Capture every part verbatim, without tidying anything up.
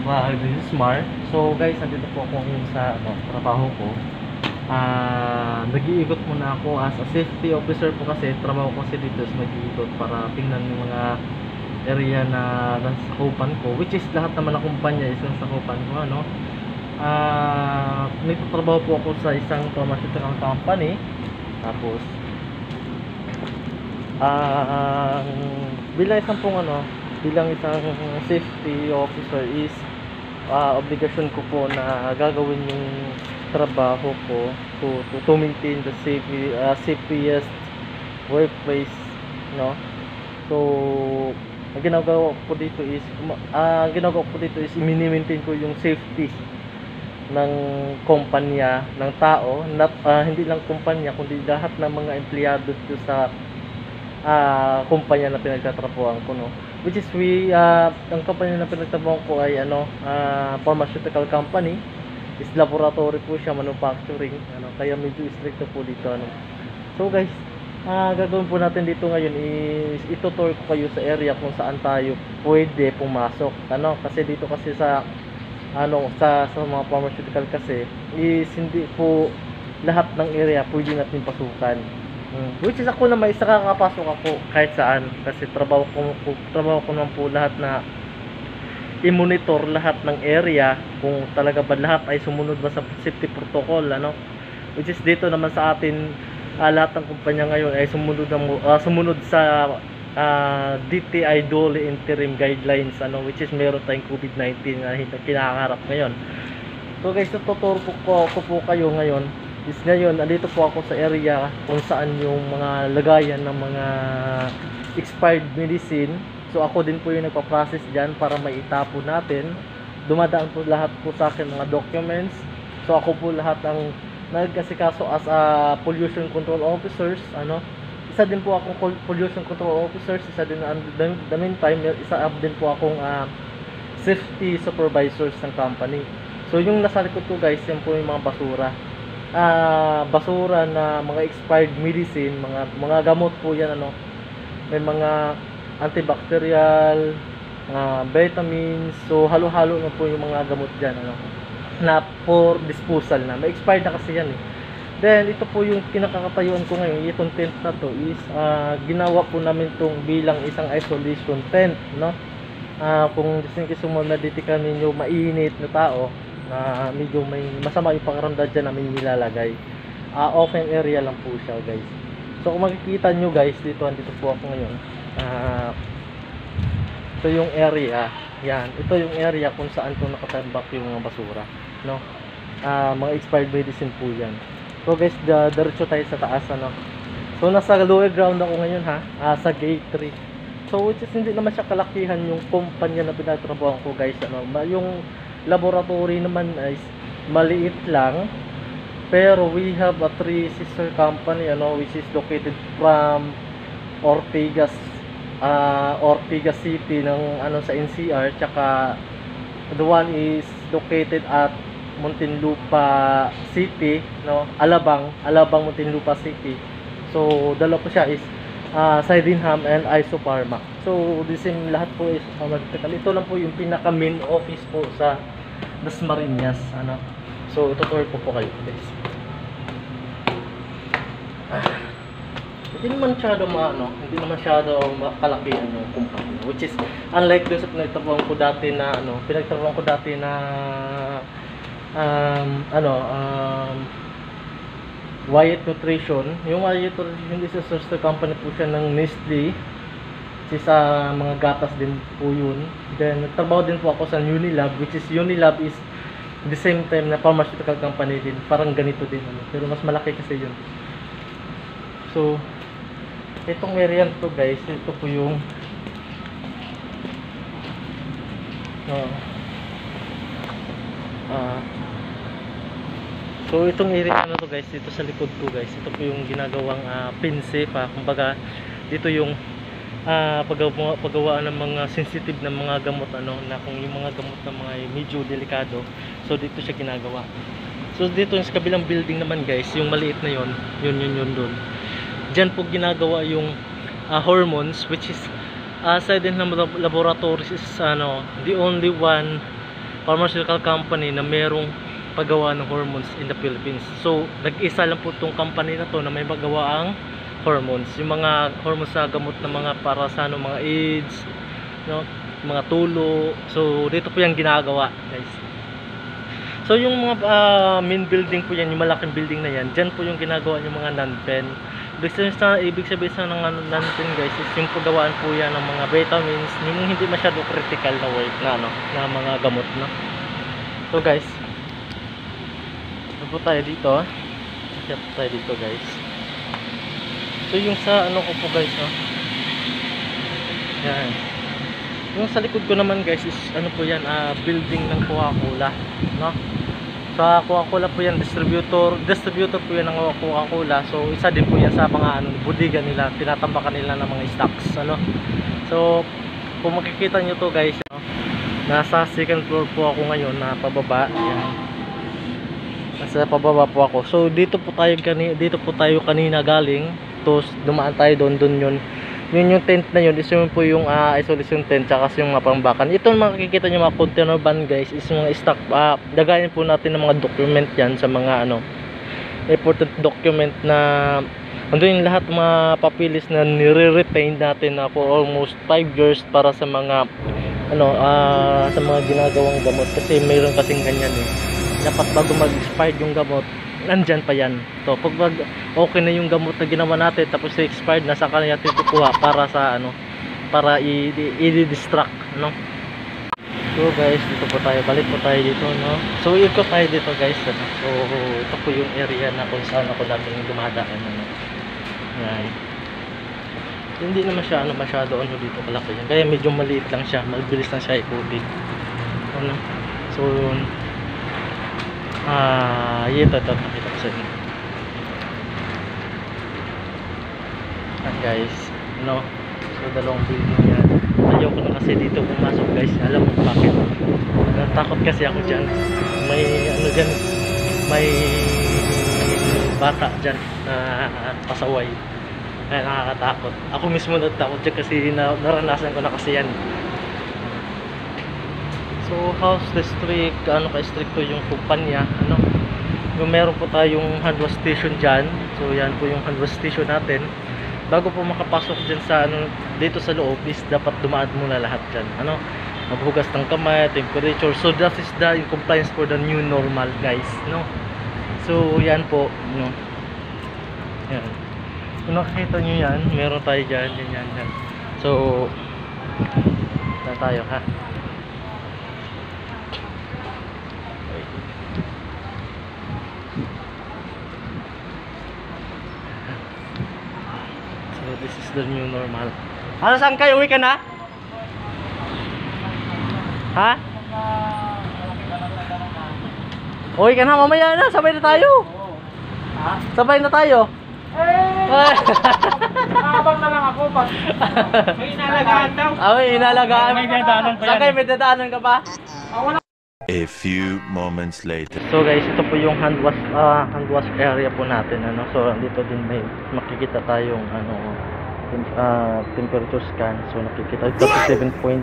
Uh, this is Mar. So guys, nandito po ako ngayon sa ano, trabaho ko. Ah, nag-iikot muna ako as a safety officer po kasi trabaho ko kasi dito is nag-iikot para tingnan yung mga area na nasakupan ko, which is lahat naman ng kumpanya is nasakupan ko, ano. Ah, nagtatrabaho po ako sa isang pharmaceutical company. Tapos ah, bilang isang pong ano, bilang isang safety officer is uh, obligasyon ko po na gagawin yung trabaho ko to, to, to maintain the safety, uh, safest workplace, no. So ang ginagawa ko dito is uh, ang ginagawa ko dito is i-maintain ko yung safety ng kumpanya, ng tao, not, uh, hindi lang kumpanya kundi lahat ng mga empleyado dito sa uh, kumpanya na pinagtatrabahoan ko, no. Which is we uh, ang kumpanya na pinagtatrabahoan ko ay ano, uh, pharmaceutical company, is laboratory po siya, manufacturing, ano, kaya medyo strict po dito, ano. So guys, uh, gagawin po natin dito ngayon is itutour ko kayo sa area kung saan tayo pwede pumasok, ano, kasi dito kasi sa ano sa sa mga pharmaceutical kasi is hindi po lahat ng area pwede natin pasukan. Hmm. Which is ako naman isa kakapasok ako kahit saan kasi trabaho ko trabaho ko naman po lahat na i-monitor lahat ng area kung talaga ba lahat ay sumunod ba sa safety protocol, ano. Which is dito naman sa atin uh, lahat ng kumpanya ngayon ay sumunod ng, uh, sumunod sa uh, D T I D O L E interim guidelines, ano, which is meron tayong COVID nineteen na uh, kinakaharap ngayon. So guys, tututuro po ko, ko po kayo ngayon is ngayon andito po ako sa area kung saan yung mga lagayan ng mga expired medicine. So ako din po yung nagpa-process dyan para maitapo natin. Dumadaan po lahat po sa akin mga documents. So ako po lahat ang nagkasikaso as a pollution control officers, ano. Isa din po akong pollution control officers, isa din na the meantime, isa up din po akong uh, safety supervisors ng company. So yung nasa likod ko guys, yan po yung mga basura. Uh, basura na mga expired medicine, mga mga gamot po yan, ano. May mga antibacterial, uh, vitamins, so halo-halo na po yung mga gamot dyan, ano, na for disposal na. May expired na kasi yan eh. Then ito po yung kinakakatayuan ko ngayon, itong tent na to is uh, ginawa po namin itong bilang isang isolation tent, no. Uh, kung gusto nyo sumamaditika ninyo mainit na tao na medyo may masama yung pakiramdam dyan namin nilalagay, uh, open area lang po siya guys. So kung makikita nyo guys, dito andito po ako ngayon. Uh, ito yung area, yan, ito yung area kung saan po nakatambak yung mga basura, no. Uh, mga expired medicine po yan. So guys, da, diretso tayo sa taas, ano. So nasa lower ground ako ngayon, ha, uh, sa gate three. So which is hindi naman siya kalakihan yung kumpanya na pinatrabahoan ko guys, ano. Yung laboratory naman is maliit lang, pero we have a three sister company, ano, which is located from Ortigas uh, Ortigas City ng ano sa N C R, tsaka the one is located at Muntinlupa City, no, Alabang, Alabang Muntinlupa City. So dalawa po siya is uh, Sydenham and Isopharma. So the same lahat po is pharmaceutical. Ito lang po yung pinaka main office po sa Dasmariñas, ano. So itutur po po kayo guys. Ah. Hindi naman masyado maano, hindi naman masyado makalaki ano kumpanya, which is unlike dun sa pinagtrabahoan ko dati na ano, pinagtrabahoan ko dati na um, ano, um, Wyatt Nutrition. Yung Wyatt Nutrition is a sister company po siya ng Nestle, which is uh, mga gatas din po yun. Then nagtrabaho din po ako sa Unilab, which is Unilab is the same time na pharmaceutical company din, parang ganito din, ano, pero mas malaki kasi yun. So itong area to guys, ito po yung uh, uh, so itong area na to guys, dito sa likod ko guys, ito po yung ginagawang uh, pin safe, ha. Kumbaga dito yung uh, paggawa, paggawa ng mga sensitive na mga gamot, ano, na kung yung mga gamot na mga medyo delikado, so dito siya ginagawa. So dito yung sa kabilang building naman guys, yung maliit na yon, yun yun yun doon. Diyan po ginagawa yung uh, hormones, which is uh, Sydenham Laboratories is ano, the only one pharmaceutical company na merong paggawa ng hormones in the Philippines. So nag-isa lang po tong company na to na may magawa ang hormones, yung mga hormones na gamot ng mga para sa ano, mga AIDS, no, mga tulo. So dito po yung ginagawa, guys. So yung mga uh, main building po yan, yung malaking building na yan, dyan po yung ginagawa yung mga non-pen. Ibig sabihin sa, ibig sabihin sa ng ano, non-pen, guys, is yung paggawaan po yan ng mga vitamins, yung hindi masyado critical na work na, ano, na mga gamot, no. So guys, ano po tayo dito, kaya po tayo dito, guys. So yung sa ano ko po, guys, no, yan. Yung sa likod ko naman, guys, is ano po yan, uh, building ng Coca-Cola, no. Sa Coca-Cola po yan, distributor distributor po yan ng Coca-Cola. So isa din po yan sa mga ano, bodega nila, tinatambakan nila ng mga stocks, ano. So kung makikita nyo to, guys, no, nasa second floor po ako ngayon, na pababa, yan. Nasa pababa po ako. So dito po tayo kanina, dito po tayo kanina galing, tapos dumaan tayo doon, doon yun. Yun yung tent na yun, is yun po yung uh, isolation tent, tsaka yung mga pambakan. Ito makikita nyo mga container van, guys, is mga stock, uh, dagayan po natin ng mga document yan, sa mga ano, important document na andun yung lahat mga papilis na nire-retain natin na for almost five years para sa mga ano, uh, sa mga ginagawang gamot. Kasi mayroon kasing ganyan eh, dapat bago mag-expired yung gamot, nandyan pa yan. So pag okay na yung gamot na ginawa natin, tapos expired na, sa kanya natin kukuha para sa ano, para i-distract, ano. So guys, dito po tayo, balik po tayo dito, no. So ikot tayo dito, guys, ano? So ito po yung area na kung saan ako dating dumadaan, ano. Yan. Hindi naman siya ano, masyado ano dito kalaki yan, kaya medyo maliit lang siya, mabilis lang siya ikutin, ano. So ah, ito, ito, nakita ko sa inyo. Yan, guys, no. So dalawang building yan. Ayaw ko na kasi dito pumasok, guys. Alam mo bakit? Natakot kasi ako dyan. May ano dyan, may bata dyan na pasaway. Kaya nakakatakot. Ako mismo natakot dyan kasi na, naranasan ko na kasi yan. So how's the strict, ano ka stricto yung kumpanya, ano. Yung meron po tayong hand wash station dyan. So yan po yung hand wash station natin. Bago po makapasok dyan sa ano, dito sa loob, is dapat dumaan muna lahat dyan, ano, maghugas ng kamay, temperature. So that is the in compliance for the new normal, guys, no. So yan po, no. Yan, kung nakikita nyo yan, meron tayo dyan, yan, yan, yan. So na tayo, ha. So this is the new normal. Ano, saan kayo? Uwi ka na? Ha? Uwi ka na, mamaya na, sabay na tayo. Ha? Sabay na tayo. Eh! Habang na lang ako, pag may inalagaan daw. Ah, may inalagaan. May dadaanan pa yan. Saan kayo? May dadaanan ka pa? Ah, wala. A few moments later. So guys, ito po yung hand wash, uh, hand wash area po natin, ano. So dito din may makikita tayong ano, uh, temperature scan. So nakikita thirty-seven point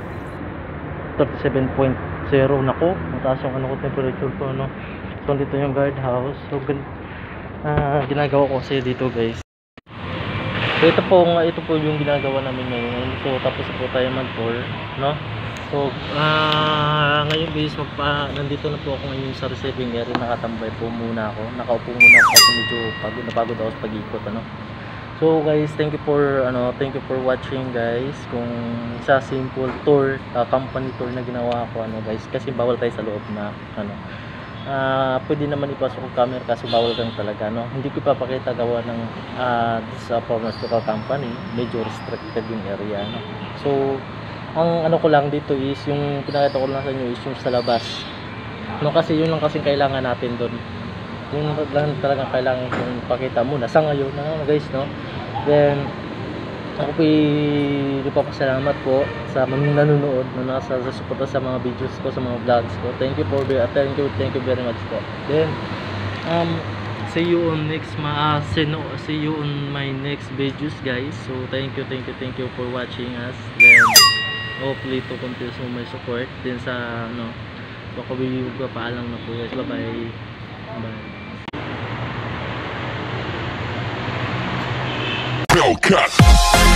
zero, nako, mataas yung ano ko, temperature ko, ano. So dito yung guard house. So uh, ginagawa ko kasi dito, guys. So ito po, ito po yung ginagawa namin ngayon. So tapos po tayo mag-tour, no. So, uh, ngayon guys, magpa, nandito na po ako ngayon sa receiving area. Nakatambay po muna ako. Nakaupo muna ako kasi medyo pagod, napagod ako sa pag-ikot, ano. So guys, thank you for ano, thank you for watching, guys. Kung sa simple tour, uh, company tour na ginawa ko, ano, guys, kasi bawal tayo sa loob na ano. Uh, pwede naman ipasok ang camera kasi bawal lang talaga, no. Hindi ko ipapakita gawa ng uh, sa pharmaceutical company, medyo restricted yung area, no. So ang ano ko lang dito is yung pinakita ko lang sa inyo is yung sa labas, no, kasi yun lang kasing kailangan natin doon. Yun lang talagang kailangan kong pakita muna sa ngayon, no, guys, no. Then ako po ipapasalamat po sa mga nanonood na nasa suporta sa mga videos ko, sa mga vlogs ko. Thank you for thank you thank you very much po. Then um see you on next ma uh, see you on my next videos, guys. So thank you thank you thank you for watching us. Then hopefully to continue my support din sa ano, Baka magpapaalam na po guys. Bye-bye. Bye. Hellcat.